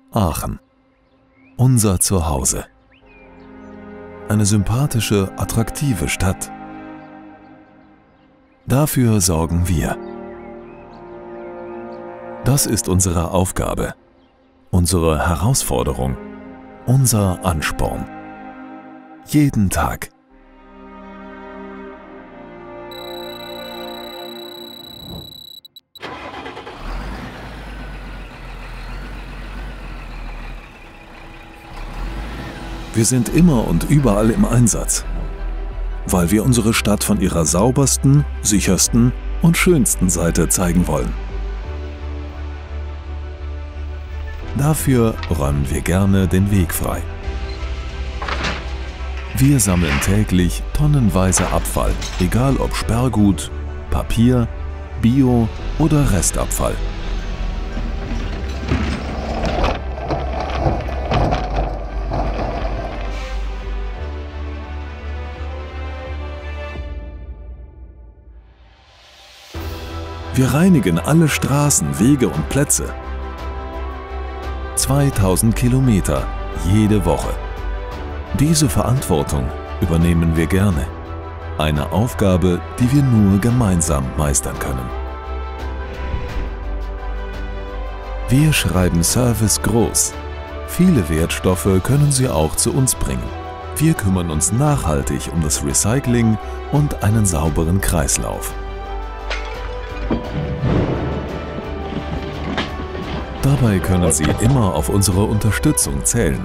Aachen. Unser Zuhause. Eine sympathische, attraktive Stadt. Dafür sorgen wir. Das ist unsere Aufgabe, unsere Herausforderung, unser Ansporn. Jeden Tag. Wir sind immer und überall im Einsatz, weil wir unsere Stadt von ihrer saubersten, sichersten und schönsten Seite zeigen wollen. Dafür räumen wir gerne den Weg frei. Wir sammeln täglich tonnenweise Abfall, egal ob Sperrgut, Papier, Bio oder Restabfall. Wir reinigen alle Straßen, Wege und Plätze. 2000 Kilometer jede Woche. Diese Verantwortung übernehmen wir gerne. Eine Aufgabe, die wir nur gemeinsam meistern können. Wir schreiben Service groß. Viele Wertstoffe können Sie auch zu uns bringen. Wir kümmern uns nachhaltig um das Recycling und einen sauberen Kreislauf. Dabei können Sie immer auf unsere Unterstützung zählen.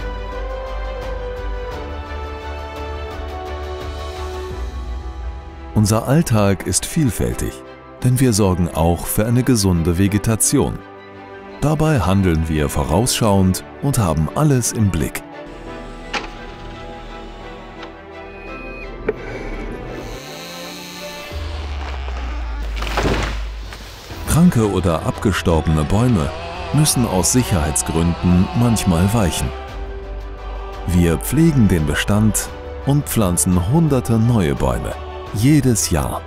Unser Alltag ist vielfältig, denn wir sorgen auch für eine gesunde Vegetation. Dabei handeln wir vorausschauend und haben alles im Blick. Kranke oder abgestorbene Bäume müssen aus Sicherheitsgründen manchmal weichen. Wir pflegen den Bestand und pflanzen hunderte neue Bäume, jedes Jahr.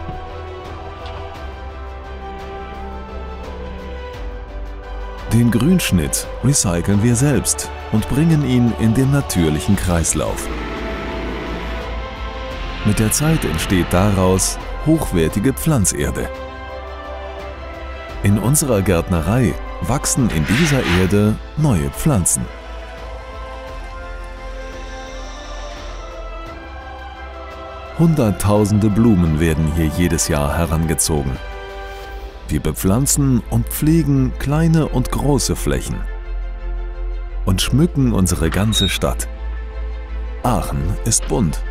Den Grünschnitt recyceln wir selbst und bringen ihn in den natürlichen Kreislauf. Mit der Zeit entsteht daraus hochwertige Pflanzerde. In unserer Gärtnerei wachsen in dieser Erde neue Pflanzen. Hunderttausende Blumen werden hier jedes Jahr herangezogen. Wir bepflanzen und pflegen kleine und große Flächen und schmücken unsere ganze Stadt. Aachen ist bunt.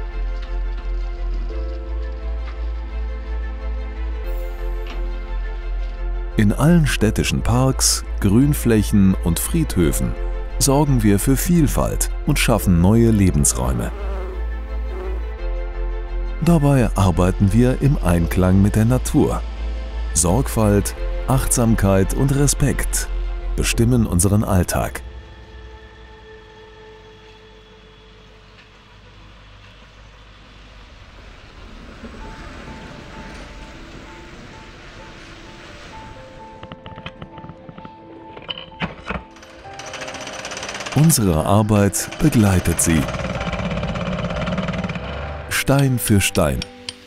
In allen städtischen Parks, Grünflächen und Friedhöfen sorgen wir für Vielfalt und schaffen neue Lebensräume. Dabei arbeiten wir im Einklang mit der Natur. Sorgfalt, Achtsamkeit und Respekt bestimmen unseren Alltag. Unsere Arbeit begleitet Sie. Stein für Stein.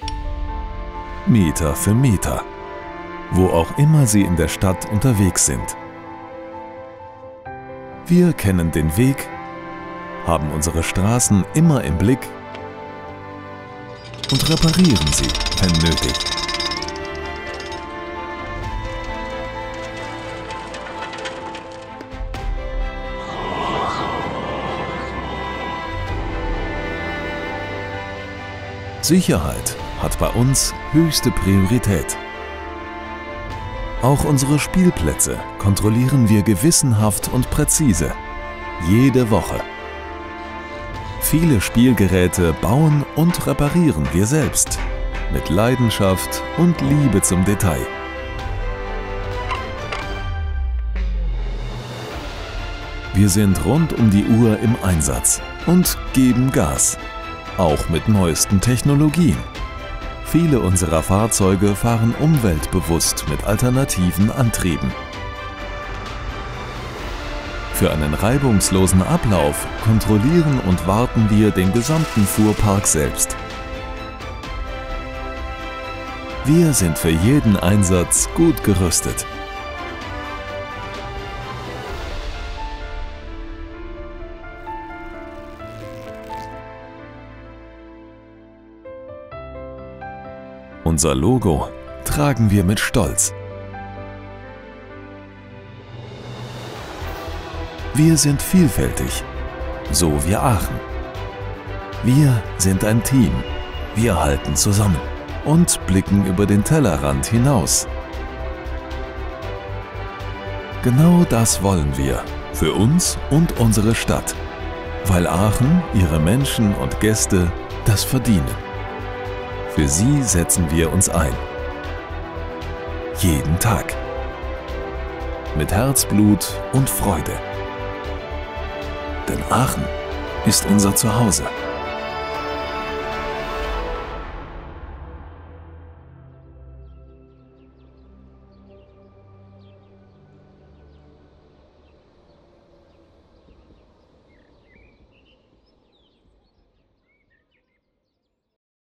Meter für Meter. Wo auch immer Sie in der Stadt unterwegs sind. Wir kennen den Weg, haben unsere Straßen immer im Blick und reparieren sie, wenn nötig. Sicherheit hat bei uns höchste Priorität. Auch unsere Spielplätze kontrollieren wir gewissenhaft und präzise, jede Woche. Viele Spielgeräte bauen und reparieren wir selbst, mit Leidenschaft und Liebe zum Detail. Wir sind rund um die Uhr im Einsatz und geben Gas, auch mit neuesten Technologien. Viele unserer Fahrzeuge fahren umweltbewusst mit alternativen Antrieben. Für einen reibungslosen Ablauf kontrollieren und warten wir den gesamten Fuhrpark selbst. Wir sind für jeden Einsatz gut gerüstet. Unser Logo tragen wir mit Stolz. Wir sind vielfältig, so wie Aachen. Wir sind ein Team, wir halten zusammen und blicken über den Tellerrand hinaus. Genau das wollen wir für uns und unsere Stadt, weil Aachen, ihre Menschen und Gäste das verdienen. Für sie setzen wir uns ein. Jeden Tag. Mit Herzblut und Freude. Denn Aachen ist unser Zuhause.